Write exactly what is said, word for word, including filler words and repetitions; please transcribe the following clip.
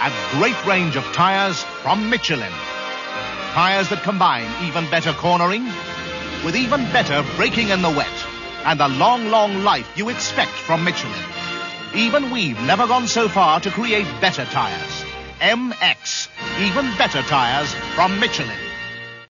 A great range of tyres from Michelin. Tyres that combine even better cornering with even better braking in the wet and the long, long life you expect from Michelin. Even we've never gone so far to create better tyres. M X, even better tyres from Michelin.